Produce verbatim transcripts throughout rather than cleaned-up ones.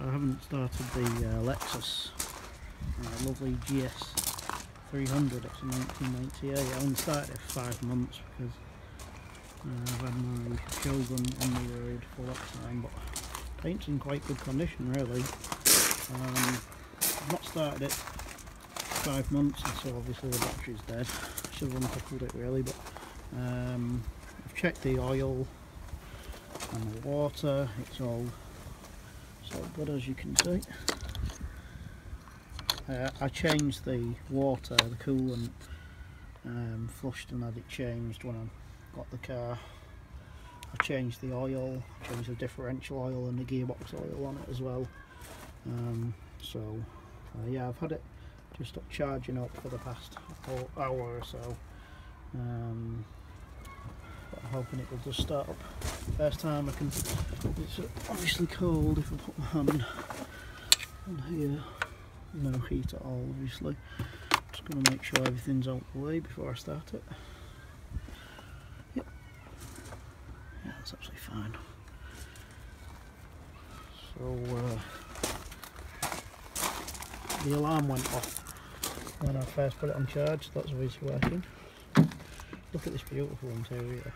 I haven't started the uh, Lexus uh, lovely G S three hundred. It's a nineteen ninety-eight. I only started it for five months because uh, I've had my Shogun on the road for that time, but paint's in quite good condition really. Um, I've not started it for five months, and so obviously the battery's dead. I should have uncoupled it really, but um, I've checked the oil and the water. It's all so good, as you can see. Uh, I changed the water, the coolant, um, flushed and had it changed when I got the car. I changed the oil, changed the differential oil and the gearbox oil on it as well. Um, so uh, yeah, I've had it just up charging up for the past hour or so. Um, but I'm hoping it will just start up. First time I can. It's obviously cold if I put my hand on here. No heat at all, obviously. Just going to make sure everything's out the way before I start it. Yep. Yeah, that's absolutely fine. So uh, the alarm went off when I first put it on charge. That's obviously working. Look at this beautiful interior.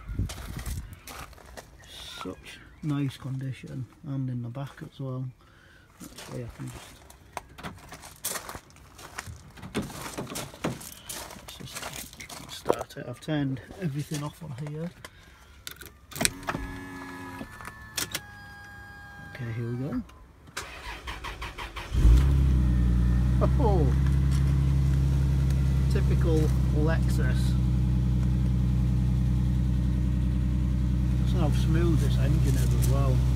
Such nice condition, and in the back as well. Actually, I can just let's just start it. I've turned everything off on here. Okay, here we go. Oh, typical Lexus. That's how smooth this engine is as well.